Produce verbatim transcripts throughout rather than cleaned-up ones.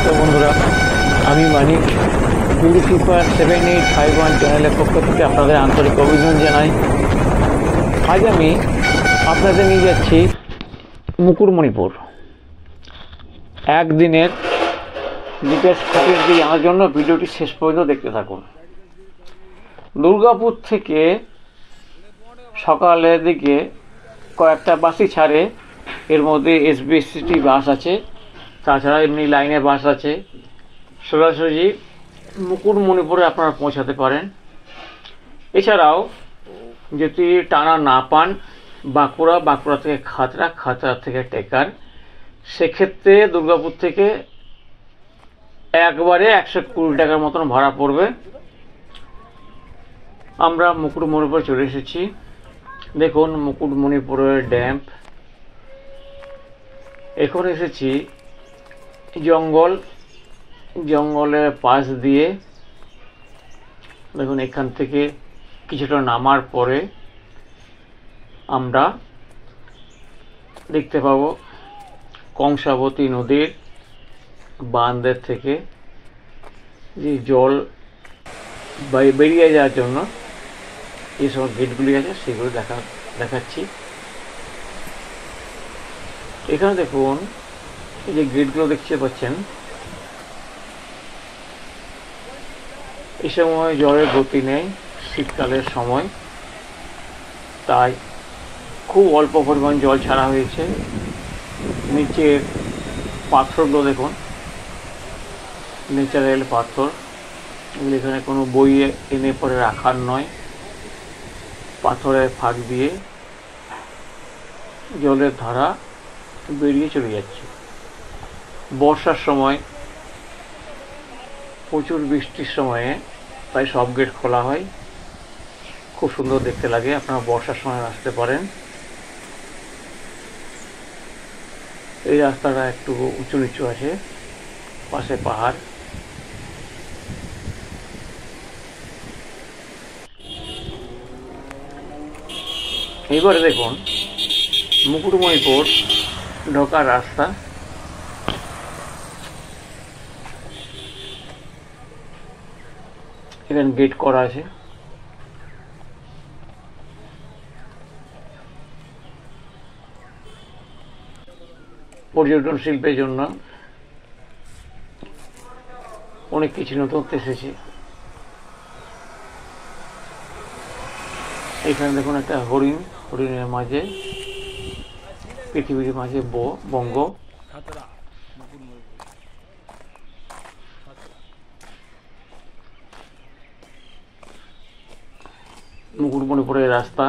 নমস্কার বন্ধুরা, আমি মানিক গুরু কৃপা সেভেন এইট ফাইভ ওয়ান চ্যানেলের পক্ষ থেকে আপনাদের আন্তরিক অভিনন্দন জানাই। আজ আমি আপনাদের নিয়ে যাচ্ছি মুকুটমণিপুর। একদিনের ডিটেলস খুঁটিনাটি জানার জন্য ভিডিওটি শেষ পর্যন্ত দেখতে থাকুন। দুর্গাপুর থেকে সকালের দিকে কয়েকটা বাসই ছাড়ে, এর মধ্যে এসবিএসটি বাস আছে, তাছাড়া এমনি লাইনের বাস আছে। সোজাসুজি মুকুটমণিপুরে আপনারা পৌঁছাতে পারেন। এছাড়াও যদি টানা না পান বাঁকুড়া, বাঁকুড়া থেকে খাতড়া, খাতড়া থেকে টেকার, সেক্ষেত্রে দুর্গাপুর থেকে একবারে একশো কুড়ি টাকার মতন ভাড়া পড়বে। আমরা মুকুটমণিপুরে চলে এসেছি। দেখুন মুকুটমণিপুরের ড্যাম। এখন এসেছি জঙ্গল, জঙ্গলের পাশ দিয়ে। দেখুন এখান থেকে কিছুটা নামার পরে আমরা দেখতে পাব কংসাবতী নদীর বাঁধের থেকে যে জল বেরিয়ে যাওয়ার জন্য যে সব গেটগুলি আছে সেগুলো দেখা দেখাচ্ছি। এখানে দেখুন এই যে গেটগুলো দেখতে পাচ্ছেন, এই সময় জলের গতি নেই, শীতকালের সময়, তাই খুব অল্প পরিমাণ জল ছাড়া হয়েছে। নিচের পাথরগুলো দেখুন, ন্যাচারাল পাথর, এগুলো এখানে কোনো বইয়ে এনে পরে রাখার নয়। পাথরের ফাঁক দিয়ে জলের ধারা বেরিয়ে চলে যাচ্ছে। বর্ষার সময়, প্রচুর বৃষ্টির সময়ে তাই সব গেট খোলা হয়, খুব সুন্দর দেখতে লাগে। আপনারা বর্ষার সময় আসতে পারেন। এই রাস্তাটা একটু উঁচু নিচু আছে, পাশে পাহাড়। এবারে দেখুন মুকুটমণিপুর ঢোকার রাস্তা। এখানে গেট করা আছে। পর্যটন শিল্পের জন্য অনেক কিছু নতুন এসেছে। এখানে দেখুন একটা হরিণ, হরিণের মাঝে পৃথিবীর মাঝে বঙ্গ। মুকুটমণিপুরের রাস্তা।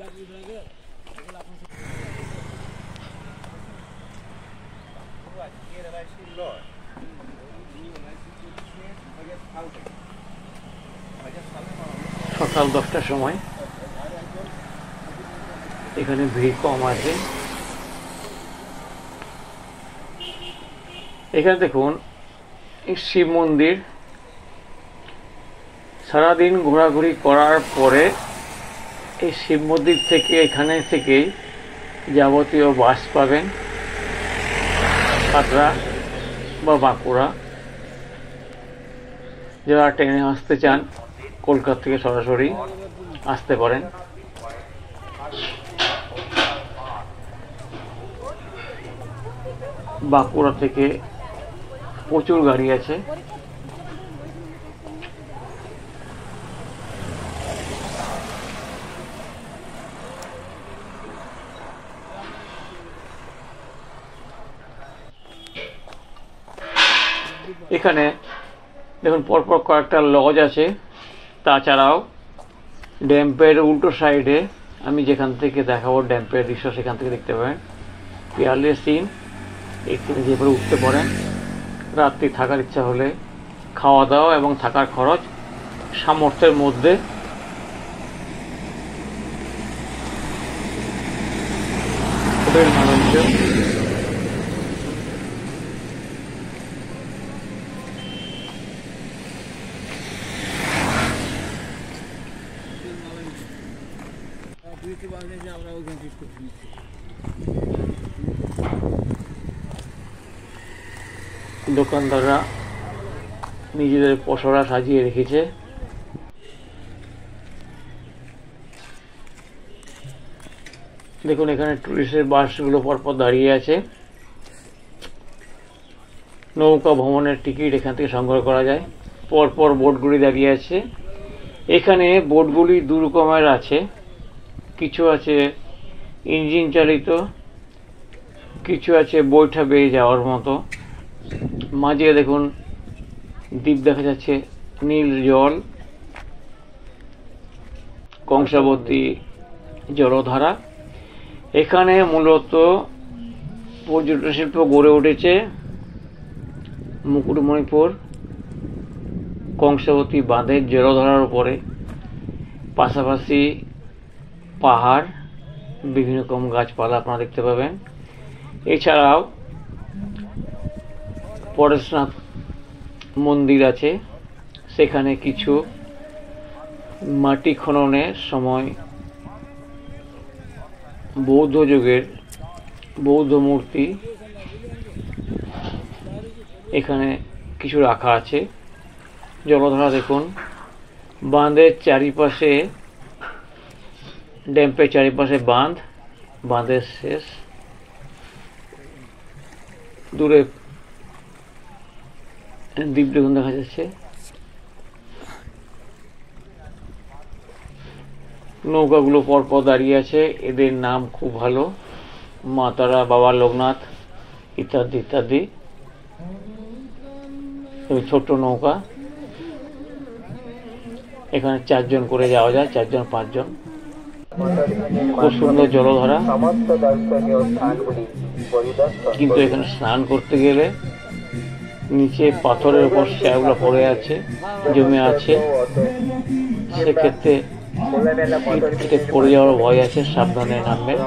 সকাল দশটার সময় এখানে ভিড় কম আছে। এখানে দেখুন এই শিব মন্দির। সারাদিন ঘোরাঘুরি করার পরে এই শিব মন্দির থেকে, এখানে থেকেই যাবতীয় বাস পাবেন খাতড়া বা বাঁকুড়া। যারা ট্রেনে আসতে চান কলকাতা থেকে সরাসরি আসতে পারেন। বাঁকুড়া থেকে প্রচুর গাড়ি আছে। এখানে দেখুন পরপর কয়েকটা লজ আছে। তাছাড়াও ড্যাম্পের উল্টো সাইডে আমি যেখান থেকে দেখাবো ড্যাম্পের দৃশ্য, সেখান থেকে দেখতে পাবেন পিয়ারলেস সিন। এখানে যেভাবে উঠতে পারেন। রাত্রি থাকার ইচ্ছা হলে খাওয়া দাওয়া এবং থাকার খরচ সামর্থ্যের মধ্যে। হোটেল বাণিজ্য। দোকানদাররা নিজেদের পসরা সাজিয়ে রেখেছে। দেখুন এখানে টুরিস্টের বাসগুলো পরপর দাঁড়িয়ে আছে। নৌকা ভ্রমণের টিকিট এখান থেকে সংগ্রহ করা যায়। পরপর বোটগুলি দাঁড়িয়ে আছে। এখানে বোটগুলি দু রকমের আছে, কিছু আছে ইঞ্জিন চালিত, কিছু আছে বৈঠা বেয়ে যাওয়ার মতো। মাঝে দেখুন দ্বীপ দেখা যাচ্ছে, নীল জল, কংসাবতী জলধারা। এখানে মূলত পর্যটন শিল্প গড়ে উঠেছে মুকুটমণিপুর কংসাবতী বাঁধের জলধারার উপরে। পাশাপাশি পাহাড়, বিভিন্ন রকম গাছপালা আপনারা দেখতে পাবেন। এছাড়াও পরেশনাথ মন্দির আছে, সেখানে কিছু মাটি খননের সময় বৌদ্ধ যুগের বৌদ্ধ মূর্তি এখানে কিছু রাখা আছে। জলধারা দেখুন, বাঁধের চারিপাশে, ড্যাম্পের চারিপাশে বাঁধ, বাঁধের শেষ, দূরে দ্বীপ দেখুন দেখা যাচ্ছে। নৌকাগুলো পরপর দাঁড়িয়ে আছে, এদের নাম খুব ভালো, মা তারা, বাবা লোকনাথ ইত্যাদি ইত্যাদি। ছোট্ট নৌকা, এখানে চারজন করে যাওয়া যায়, চারজন পাঁচজন। খুব সুন্দর জলধারা, কিন্তু এখানে স্নান করতে গেলে নিচে পাথরের উপর শ্যাওলা পড়ে আছে, জমে আছে, সেক্ষেত্রে পড়ে যাওয়ার ভয় আছে, সাবধানে নামবেন।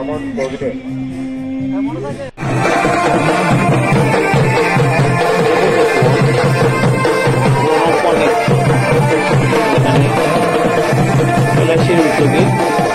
উদ্যোগে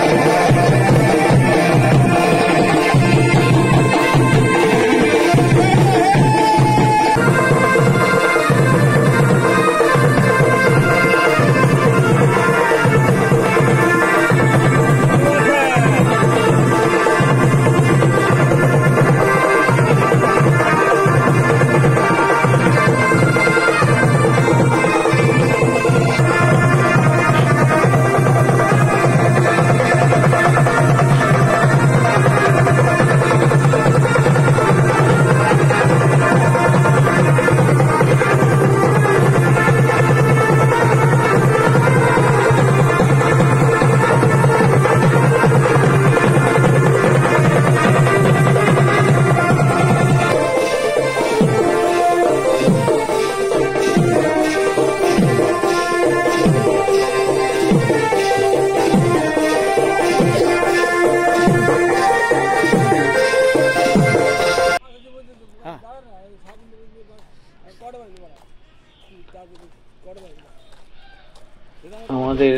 আমাদের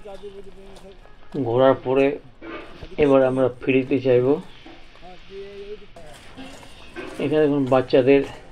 ঘোরার পরে এবার আমরা ফিরতে চাইব। এখানে দেখুন বাচ্চাদের